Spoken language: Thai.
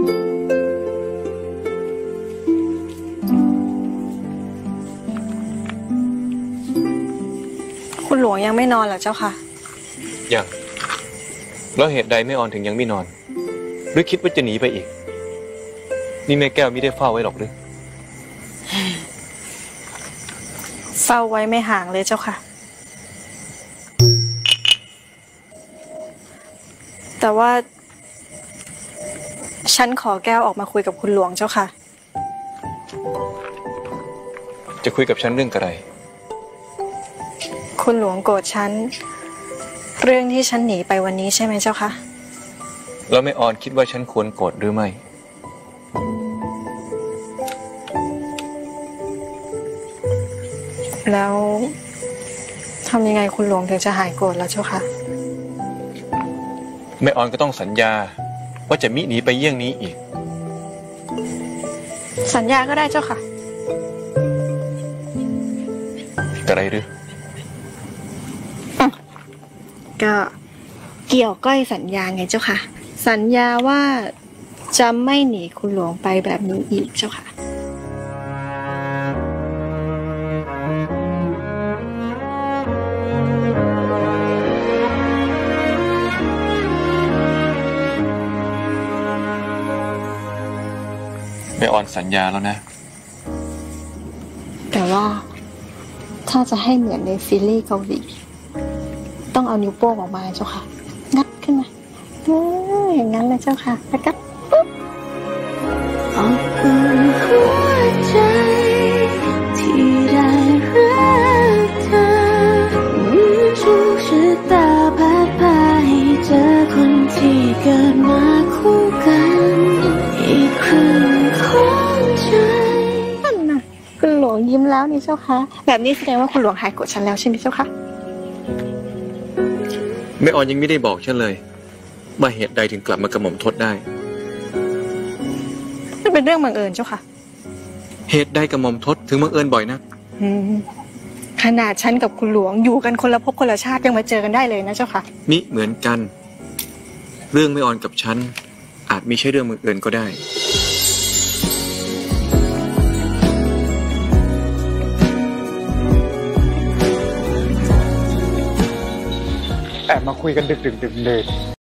คุณหลวงยังไม่นอนเหรอเจ้าค่ะยังแล้วเหตุใดไม่ออนถึงยังไม่นอนหรือคิดว่าจะหนีไปอีกนี่แม่แก้วไม่ได้เฝ้าไว้หรอกหรือเฝ้าไว้ไม่ห่างเลยเจ้าค่ะแต่ว่าฉันขอแก้วออกมาคุยกับคุณหลวงเจ้าค่ะจะคุยกับฉันเรื่องอะไรคุณหลวงโกรธฉันเรื่องที่ฉันหนีไปวันนี้ใช่ไหมเจ้าคะแล้วแม่ออนคิดว่าฉันควรโกรธหรือไม่แล้วทำยังไงคุณหลวงถึงจะหายโกรธแล้วเจ้าคะแม่ออนก็ต้องสัญญาว่าจะมิหนีไปเยี่ยงนี้อีกสัญญาก็ได้เจ้าค่ะอะไรหรือก็เกี่ยวก้อยสัญญาไงเจ้าค่ะสัญญาว่าจะไม่หนีคุณหลวงไปแบบนี้อีกเจ้าค่ะแม่ออนสัญญาแล้วนะแต่ว่าถ้าจะให้เหมือนในซีรีส์เกาหลีต้องเอานิ้วโป้งออกมาเจ้าค่ะงัดขึ้นมาอย่างนั้นเลยเจ้าค่ะแล้วก็ปุ๊บอบอุ่นหัวใจที่ได้รักเธอโชคชะตาพัดพาให้เจอคนที่เกิดมาคู่กันอีกครึ่งของใจนั่นน่ะคุณหลวงยิ้มแล้วนี่เจ้าค่ะแบบนี้แสดงว่าคุณหลวงหายโกรธฉันแล้วใช่ไหมเจ้าค่ะแม่ออนยังไม่ได้บอกฉันเลยว่าเหตุใดถึงกลับมากระหม่อมทดได้ไม่เป็นเรื่องบังเอิญเจ้าค่ะเหตุใดกระหม่อมทดถึงบังเอิญบ่อยนะขนาดฉันกับคุณหลวงอยู่กันคนละภพคนละชาติยังมาเจอกันได้เลยนะเจ้าค่ะมิเหมือนกันเรื่องแม่ออนกับฉันอาจไม่ใช่เรื่องบังเอิญก็ได้แอบมาคุยกันดึกๆดื่น